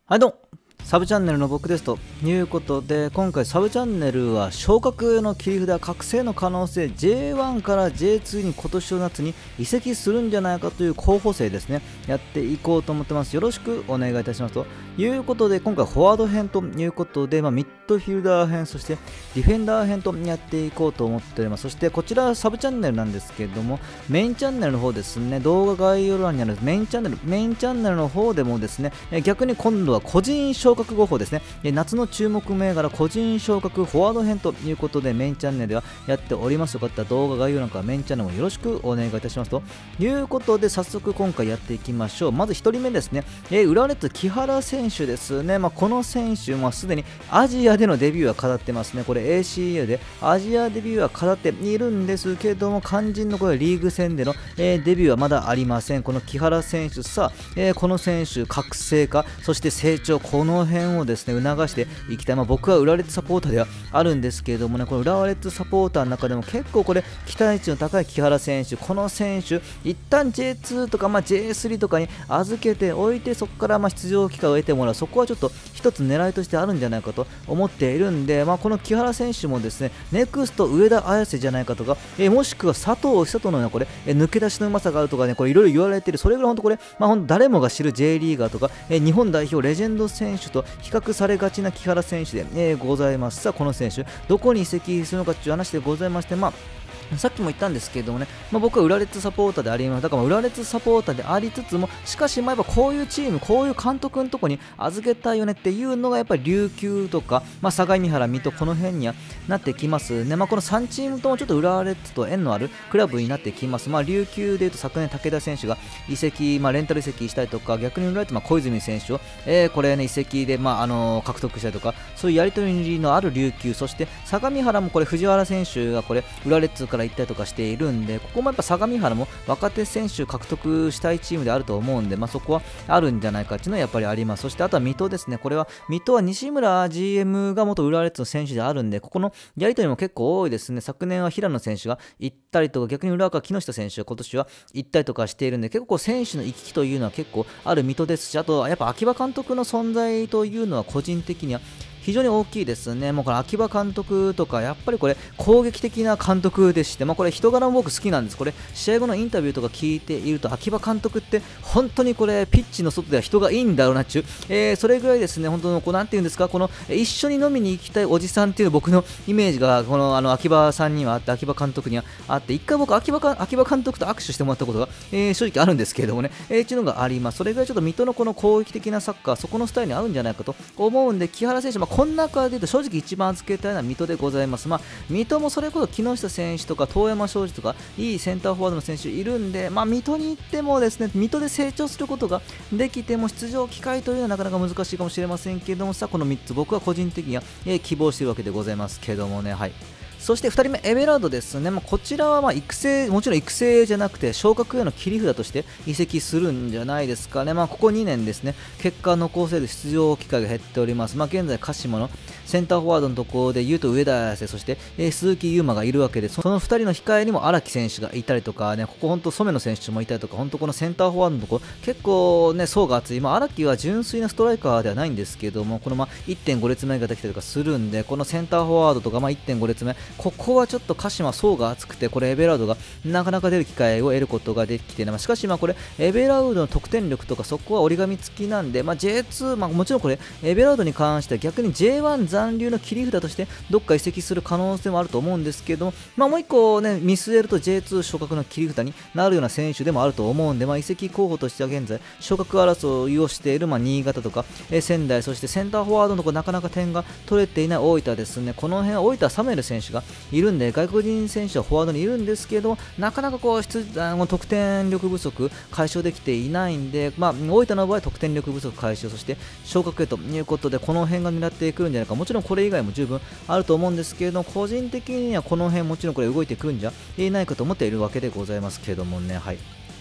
はいどうも、サブチャンネルの僕ですということで、今回サブチャンネルは昇格の切り札覚醒の可能性 J1 から J2 に今年の夏に移籍するんじゃないかという候補生ですね、やっていこうと思ってます。よろしくお願いいたしますということで、今回フォワード編ということで、ミッドフィルダー編、そしてディフェンダー編とやっていこうと思っております。そしてこちらサブチャンネルなんですけれども、メインチャンネルの方ですね、動画概要欄にあるメインチャンネルの方でもですね、逆に今度は個人昇格方法ですね、夏の注目銘柄個人昇格フォワード編ということでメインチャンネルではやっております。よかったら動画概要欄からメインチャンネルもよろしくお願いいたしますということで、早速今回やっていきましょう。まず1人目ですね、浦和レッズ木原選手ですね。この選手、すでにアジアでのデビューは飾ってますね。これ ACL でアジアデビューは飾っているんですけども、肝心のこれリーグ戦での、デビューはまだありません。この木原選手、さあ、この選手覚醒化、そして成長、この辺をですね促していきたい。僕は浦和レッズサポーターではあるんですけれどもね、この浦和レッズサポーターの中でも結構これ期待値の高い木原選手、この選手一旦 J2 とか、J3 とかに預けておいて、そこから出場機会を得てもらう、そこはちょっと一つ狙いとしてあるんじゃないかと思っているんで、この木原選手もですねネクスト上田綺世じゃないかとか、もしくは佐藤久人のようなこれ、抜け出しのうまさがあるとかね、これいろいろ言われている。それぐらい本当これ、本当誰もが知る J リーガーとか、日本代表レジェンド選手と比較されがちな木原選手で、ございます。さあこの選手どこに移籍するのかという話でございまして、さっきも言ったんですけれどもね、僕は浦和レッズサポーターであります。だから浦和レッズサポーターでありつつも、しかしやっぱこういうチーム、こういう監督のところに預けたいよねっていうのがやっぱり琉球とか、相模原、水戸、この辺にはなってきますね。この3チームともちょっと浦和レッズと縁のあるクラブになってきます。琉球でいうと昨年武田選手が移籍、レンタル移籍したりとか、逆に浦和レッズ小泉選手を、これね移籍で獲得したりとか、そういうやり取りのある琉球、そして相模原もこれ藤原選手がこれ浦和レッズから行ったりとかしているんで、ここもやっぱ相模原も若手選手獲得したいチームであると思うんで、そこはあるんじゃないかっていうのはやっぱりあります。そしてあとは水戸ですね。これは水戸は西村 GM が元浦和レッズの選手であるんで、ここのやり取りも結構多いですね。昨年は平野選手が行ったりとか、逆に浦和から木下選手が今年は行ったりとかしているんで、結構選手の行き来というのは結構ある水戸ですし、あとはやっぱ秋葉監督の存在というのは個人的には非常に大きいですね。これ秋葉監督とかやっぱりこれ攻撃的な監督でして、これ人柄も僕好きなんです。これ試合後のインタビューとか聞いていると、秋葉監督って本当にこれピッチの外では人がいいんだろうなっちゅう、それぐらいですね、本当のなんていうんですか、この一緒に飲みに行きたいおじさんっていう僕のイメージがこの秋葉さんにはあって、秋葉監督にはあって、一回僕秋葉監督と握手してもらったことが、正直あるんですけれどもね、っていうのがあります。それぐらいちょっと水戸のこの攻撃的なサッカー、そこのスタイルに合うんじゃないかと思うんで、木原選手、この中で言うと正直一番預けたいのは水戸でございます。水戸もそれこそ木下選手とか遠山庄司とかいいセンターフォワードの選手いるんで、水戸に行ってもですね、水戸で成長することができても出場機会というのはなかなか難しいかもしれませんけども、この3つ僕は個人的には、希望しているわけでございますけどもね。はい。そして2人目エベラードですね。こちらは育成、もちろん育成じゃなくて昇格への切り札として移籍するんじゃないですかね。ここ2年ですね、結果残せる出場機会が減っております。現在鹿島のセンターフォワードのところで言うと上田綺世、そして、鈴木優馬がいるわけで、その2人の控えにも荒木選手がいたりとかね、ここ本当染野選手もいたりとか、本当このセンターフォワードのところ結構ね層が厚い。荒木は純粋なストライカーではないんですけども、この1.5 列目ができたりとかするんで、このセンターフォワードとか1.5 列目、ここはちょっと鹿島層が厚くて、これエベラードがなかなか出る機会を得ることができていない。しかしこれエベラードの得点力とかそこは折り紙付きなんで、J2、もちろんこれエベラードに関しては逆に J1 残留の切り札としてどっか移籍する可能性もあると思うんですけども、もう一個ね見据えると J2 昇格の切り札になるような選手でもあると思うんで、移籍候補としては現在昇格争いをしている新潟とか仙台、そしてセンターフォワードのところなかなか点が取れていない大分ですね。この辺大分サムエル選手がいるんで、外国人選手はフォワードにいるんですけど、なかなか得点力不足解消できていないんで、大分の場合得点力不足解消、そして昇格へということで、この辺が狙ってくるんじゃないか。もちろんこれ以外も十分あると思うんですけれども、個人的にはこの辺もちろんこれ動いてくるんじゃないかと思っているわけでございますけどもね。はい。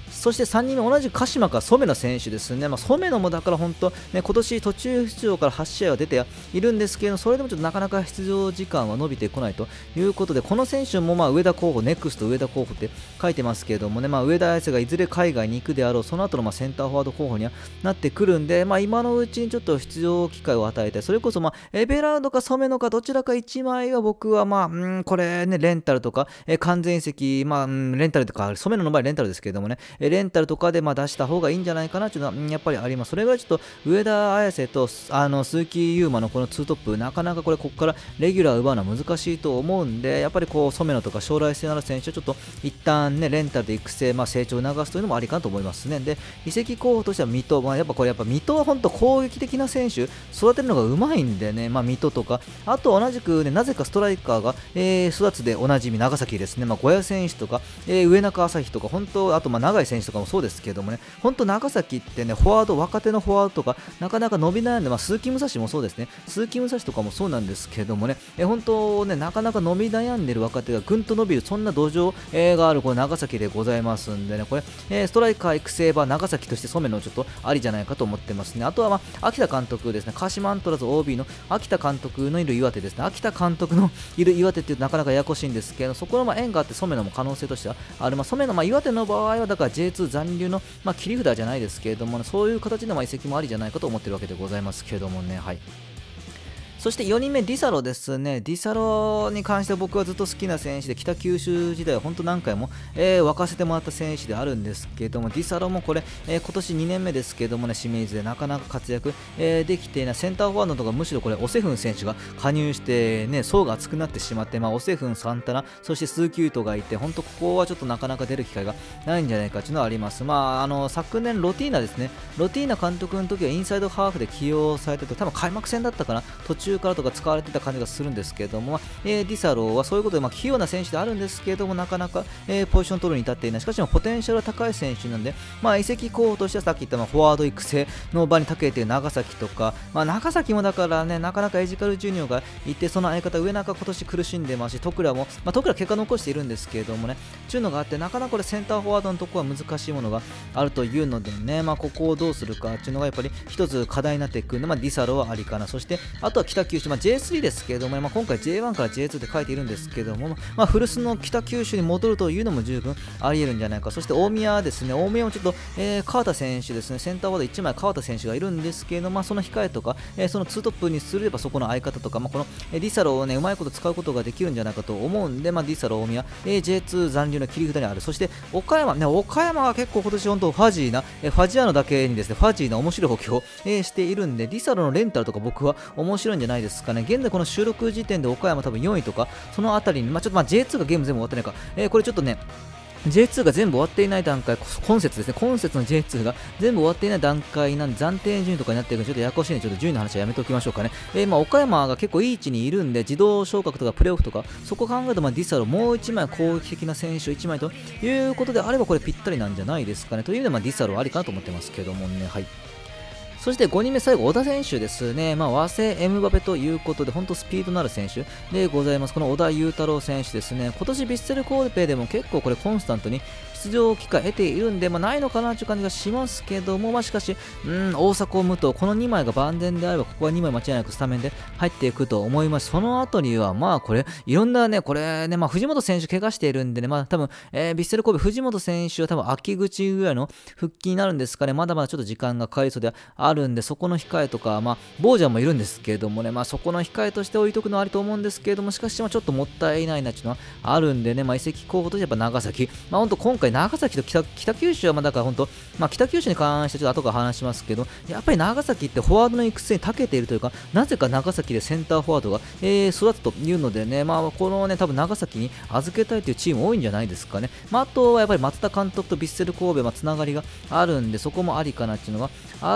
そして3人目、同じく鹿島から染野選手ですね、染野もだから本当、ね、今年途中出場から8試合は出ているんですけど、それでもちょっとなかなか出場時間は伸びてこないということで、この選手も上田候補、ネクスト上田候補って書いてますけれどもね、上田綺世がいずれ海外に行くであろう、その後のセンターフォワード候補にはなってくるんで、今のうちにちょっと出場機会を与えて、それこそエベラードか染野かどちらか1枚は僕はこれね、レンタルとか、完全移籍、レンタルとか、染野の場合レンタルですけれどもね、レンタルとかで出した方がいいんじゃないかなというのは、やっぱりあります。それぐらいちょっと上田綺世と鈴木優馬のこのツートップ、なかなかここからレギュラーを奪うのは難しいと思うんで、やっぱり染野とか将来性のある選手はちょっと一旦ね、レンタルで育成、成長を促すというのもありかなと思いますね。で、移籍候補としては水戸、やっぱ水戸は本当攻撃的な選手、育てるのがうまいんでね、水戸とか、あと同じくね、なぜかストライカーが、育つでおなじみ長崎ですね、小谷選手とか、上中朝日とか、本当、あと永井選手とかもそうですけどもね、本当長崎ってね、フォワード、若手のフォワードとか、なかなか伸び悩んで、鈴木武蔵もそうですね、鈴木武蔵とかもそうなんですけどもね、本当ね、なかなか伸び悩んでる若手がぐんと伸びる、そんな土壌、があるこれ長崎でございますんでね、これ、ストライカー育成は長崎として染野ちょっとありじゃないかと思ってますね。あとは秋田監督ですね、鹿島アントラーズ OB の秋田監督のいる岩手ですね、秋田監督のいる岩手っていうとなかなかややこしいんですけど、そこの縁があって染野も可能性としてはある、染野、岩手の場合はだから J2 残留の、切り札じゃないですけれども、そういう形で移籍もありじゃないかと思ってるわけでございますけれどもね。はい。そして4人目、ディサロですね。ディサロに関しては僕はずっと好きな選手で、北九州時代は本当何回も、沸かせてもらった選手であるんですけども、ディサロもこれ、今年2年目ですけどもね、清水でなかなか活躍、できていないセンターフォワードとか、むしろこれ、オセフン選手が加入して、ね、層が厚くなってしまって、オセフン、サンタナ、そして鈴木優斗がいて、本当ここはちょっとなかなか出る機会がないんじゃないかというのはあります。昨年、ロティーナですね、ロティーナ監督の時はインサイドハーフで起用されてて、多分開幕戦だったかな、途中からとか使われてた感じがするんですけれども、ディサロはそういうことで、器用な選手であるんですけれども、なかなか、ポジション取るに至っていない。しかしポテンシャルが高い選手なんで、移籍候補としてはさっき言ったフォワード育成の場に長けている長崎とか、長崎もだからね、なかなかエジカルジュニアがいて、その相方、上中今年苦しんでますし、徳良も、徳良結果残しているんですけれどもね、というのがあって、なかなかこれセンターフォワードのところは難しいものがあるというのでね、ここをどうするかっていうのがやっぱり一つ課題になっていくんで、ディサロはありかな。そしてあとは北九州、J3 ですけれども、今回 J1 から J2 って書いているんですけども、古巣の北九州に戻るというのも十分あり得るんじゃないか。そして大宮ですね、大宮もちょっと、川田選手ですね、センターフォワード1枚川田選手がいるんですけど、その控えとか、そのツートップにすればそこの相方とか、このディサロをね、うまいこと使うことができるんじゃないかと思うんで、ディサロ大宮、J2 残留の切り札にある。そして岡山ね、岡山は結構今年本当ファジーな、ファジアーノだけにですね、ファジーな面白い補強を、しているんで、ディサロのレンタルとか僕は面白いんじゃないですかね。現在この収録時点で岡山多分4位とか、そのあたりに、ちょっとJ2 がゲーム全部終わってないか、これちょっとね、J2 が全部終わっていない段階、今節ですね、今節の J2 が全部終わっていない段階なんで、暫定順位とかになっているので、ちょっとややこしいので、ちょっと順位の話はやめておきましょうかね。岡山が結構いい位置にいるんで、自動昇格とかプレーオフとか、そこを考えると、ディサロもう1枚攻撃的な選手1枚ということであれば、これぴったりなんじゃないですかね。という意味で、ディサロありかなと思ってますけどもね。はい。そして5人目、最後、小田選手ですね。和製エムバペということで、本当スピードのある選手でございます。この小田裕太郎選手ですね。今年ヴィッセル神戸でも結構これコンスタントに出場機会得ているんで、ないのかなという感じがしますけども、しかし、大迫、武藤、この2枚が万全であれば、ここは2枚間違いなくスタメンで入っていくと思います。その後には、これ、いろんなね、これね、藤本選手怪我しているんでね、多分、ヴィッセル神戸、藤本選手は多分秋口ぐらいの復帰になるんですかね。まだまだちょっと時間がかかりそうであるんで、そこの控えとか、ボージャンもいるんですけれどもね、そこの控えとして置いとくのはありと思うんですけれども、しかし、ちょっともったいないなっていうのはあるんでね、移籍候補としてやっぱ長崎、本当今回長崎と北九州はだから本当、北九州に関してちょっと後から話しますけど、やっぱり長崎ってフォワードの育成に長けているというか、なぜか長崎でセンターフォワードが、育つというのでね、このね、多分長崎に預けたいというチーム多いんじゃないですかね。あとはやっぱり松田監督とヴィッセル神戸はつながりがあるんで、そこもありかなっていうのがあるので、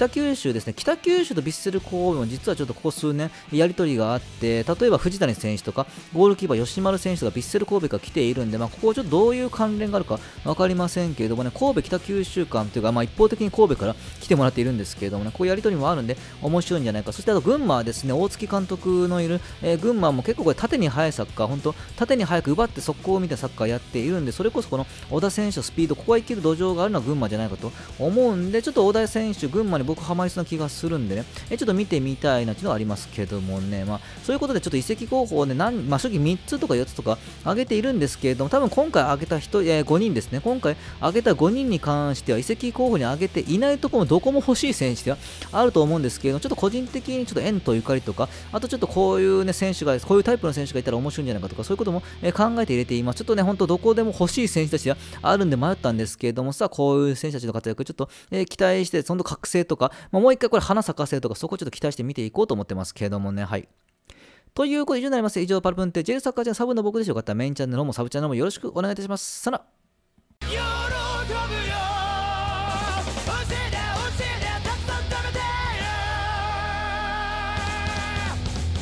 北九州ですね、北九州とヴィッセル神戸も実はちょっとここ数年やり取りがあって、例えば藤谷選手とか、ゴールキーパー吉丸選手とかヴィッセル神戸から来ているんで、ここちょっとどういう関連があるか分かりませんけれどもね、神戸北九州間というか、一方的に神戸から来てもらっているんですけれどもね、こういうやり取りもあるんで、面白いんじゃないか。そしてあと群馬はですね、大月監督のいる、群馬も結構これ縦に速いサッカー、本当縦に速く奪って速攻みたいなサッカーやっているんで、それこそこの小田選手のスピード、ここは生きる土壌があるのは群馬じゃないかと思うんで、ちょっと小田選手、群馬に僕ハマりそうな気がするんでね、ちょっと見てみたいなっていうのはありますけどもね、そういうことでちょっと移籍候補をね、正直3つとか4つとか挙げているんですけれども、多分今回挙げた人、5人ですね、今回挙げた5人に関しては移籍候補に挙げていないところもどこも欲しい選手ではあると思うんですけれども、ちょっと個人的にちょっと縁とゆかりとか、あとちょっとこういうね、選手が、こういうタイプの選手がいたら面白いんじゃないかとか、そういうことも考えて入れています。ちょっとね、本当どこでも欲しい選手たちがあるんで迷ったんですけれども、こういう選手たちの活躍、ちょっと、期待して、その覚醒とか、もう一回これ花咲かせるとか、そこをちょっと期待して見ていこうと思ってますけれどもね、はい。ということで以上になります。以上、パルプンテ J サッカーチャンネルサブの僕でしょうか。メインチャンネルもサブチャンネルもよろしくお願いいたします。さら。喜ぶよ